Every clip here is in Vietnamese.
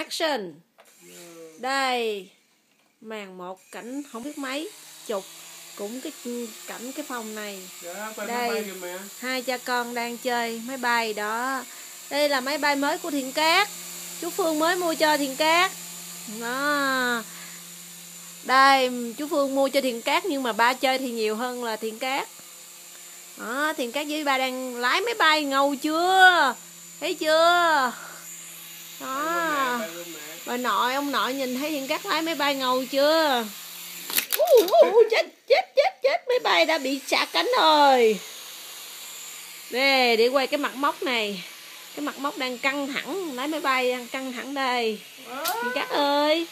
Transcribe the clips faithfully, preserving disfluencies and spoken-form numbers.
Action. Đây. Màn một cảnh không biết mấy chục. Cũng cái cảnh cái phòng này. Đây. Hai cha con đang chơi máy bay đó. Đây là máy bay mới của Thiện Cát. Chú Phương mới mua cho Thiện Cát. Đó. Đây, chú Phương mua cho Thiện Cát nhưng mà ba chơi thì nhiều hơn là Thiện Cát. Đó, Thiện Cát với ba đang lái máy bay, ngầu chưa? Thấy chưa? Đó. Bà nội, ông nội nhìn thấy Thiện Cát lái máy bay ngầu chưa? Uh, uh, chết, chết, chết, chết, máy bay đã bị xả cánh rồi. Đây, để quay cái mặt móc này. Cái mặt móc đang căng thẳng, lái máy bay đang căng thẳng đây. Thiện Cát ơi.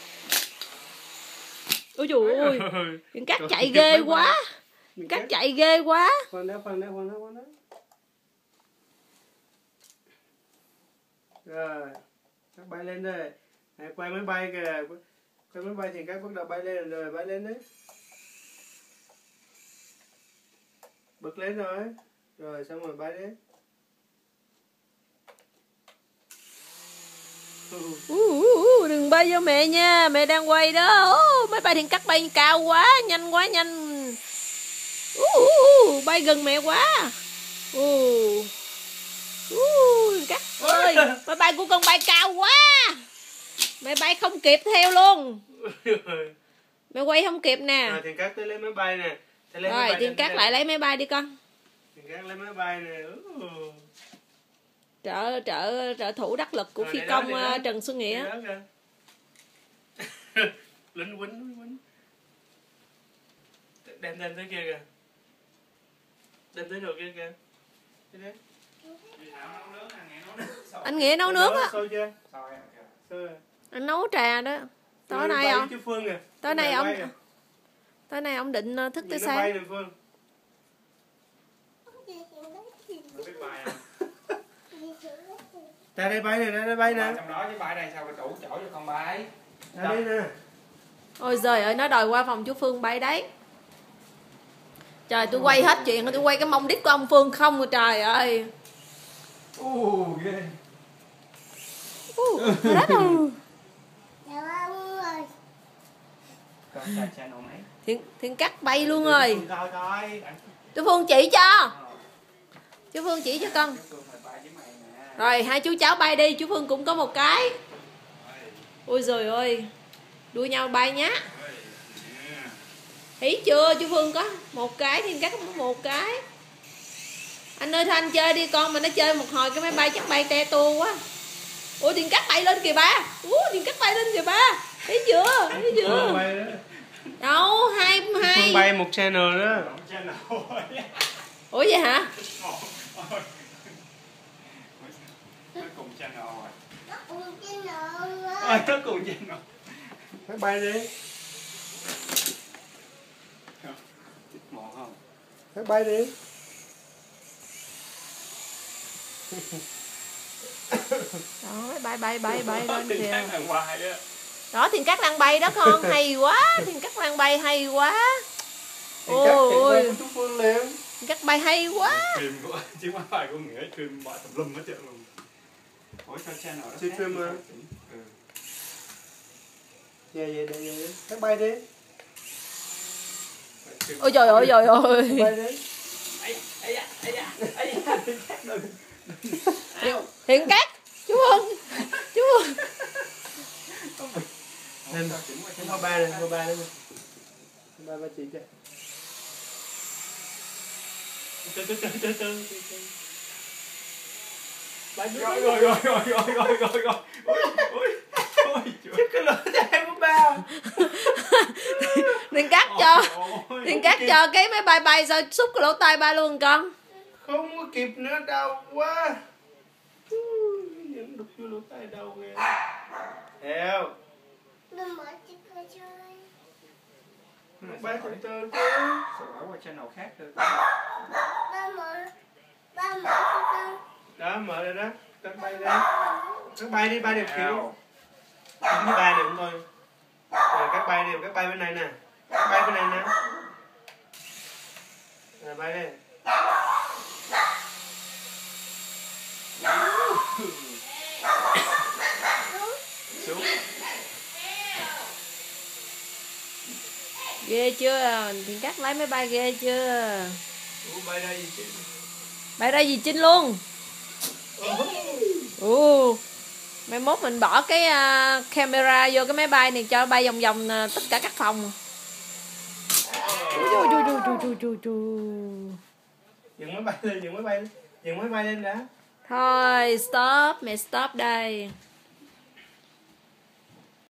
Ôi trời ơi, Thiện Cát chạy ghê quá. Thiện Cát chạy ghê quá. Khoan đó, khoan đó, khoan đó, khoan đó. Rồi, các bay lên đây. Này, quay máy bay kìa. Quay máy bay thì các bắt đầu bay lên rồi, bay lên đấy. Bật lên rồi. Rồi, xong rồi bay đến. Uh, uh, uh, đừng bay vô mẹ nha, mẹ đang quay đó. Uh, máy bay Thiện Cát bay cao quá, nhanh quá nhanh. Uh, uh, uh, bay gần mẹ quá. Uh. Uh, Cát ơi, máy bay của con bay cao quá. Mẹ bay không kịp theo luôn. Mẹ quay không kịp nè. Rồi, Thiện Cát tới lấy máy bay nè. Lấy rồi, Thiện Cát lại lấy máy bay đi con. Thiện Cát lấy máy bay nè. Uh. trợ trợ trợ thủ đắc lực của rồi, phi công đó, đó. Trần Xuân Nghĩa. Lính quýnh quýnh đem đem tới kia kìa, đem tới đồ kia kìa. Anh Nghĩa nấu nước á. Chưa? Anh nấu trà đó. Tối nay không? Tối nay ông tối nay ông định thức tới sáng. Ra đây bay nè, ra đây bay nè. Trong đó với bay đây sao đủ chỗ cho con bay. Ra đây nè. Ôi giời ơi, nó đòi qua phòng chú Phương bay đấy. Trời, tôi quay hết chuyện, tôi quay cái mông đít của ông Phương không rồi trời ơi. Ồ, ghê. Ồ, hết rồi. Thiện, Thiện Cát bay luôn rồi. Chú Phương chỉ cho. Chú Phương chỉ cho con. Rồi, hai chú cháu bay đi, chú Phương cũng có một cái. Ôi giời ơi. Đua nhau bay nhá. Thấy chưa, chú Phương có một cái, Thiện Cát có một cái. Anh ơi, thôi anh chơi đi con, mà nó chơi một hồi cái máy bay chắc bay te tua quá. Ủa, Thiện Cát bay lên kìa ba. Ủa, Thiện Cát bay lên kìa ba. Thấy chưa, thấy chưa. Đâu, hai hai. Phương bay một channel đó. Ủa vậy hả? Nó cùng channel rồi. Nó cùng channel rồi. Ờ, nó cùng channel. Phải bay đi. Một không? Phải bay đi. Đó, bay bay bay bay lên kìa. Đó. Đó, Thiện Cát đang bay đó con, hay quá. Thiện Cát đang bay hay quá. Ôi, chú Phương liền. Thiện Cát bay hay quá. Phim của chiếc máy bay của Nghĩa phim bại tùm lum hết trơn luôn. Ủa sao channel đó? Chiếc phim mà. Ừ. Vậy vậy vậy vậy. Các bay đi. Ôi trời ơi trời ơi. Bay đi. Ây da, ây da, ây da, Thiện Cát đừng. Thiện Cát, chú Phương. Chú Phương. Nên ba ba đây, ba ba đây. Ba ba chị cho. Từ từ từ từ từ. Rồi rồi rồi rồi rồi rồi rồi rồi. Ôi ôi ôi. Chứ cái lỗ tai của ba. Thiện Cát cho. Thiện Cát cho cái máy bay bay sao xúc cái lỗ tai ba luôn con. Không có kịp nữa, đau quá. Những đục vô lỗ tai đau ghê. Theo. Đừng mở chiếc cơ chơi. Ba từ từ chứ. Sao bỏ qua channel khác được. Ba mở. Ba mở cho Đó, mở rồi đó. Các bay đi. Các bay đi, bay đều kiểu. Không có ba được thôi. Rồi các bay đi, các bay bên này nè. Các bay bên này nè. Rồi bay đi. xuống. Ghê chưa? Thiện Cát lấy máy bay ghê chưa? Ủa, bay ra gì chứ? Bay ra gì Chinh luôn. Ồ, mai mốt mình bỏ cái uh, camera vô cái máy bay này cho bay vòng vòng uh, tất cả các phòng. Chu chu chu chu chu chu chu. Dừng máy bay lên, dừng máy bay lên, dừng máy bay lên đã. Thôi stop, mẹ stop đây.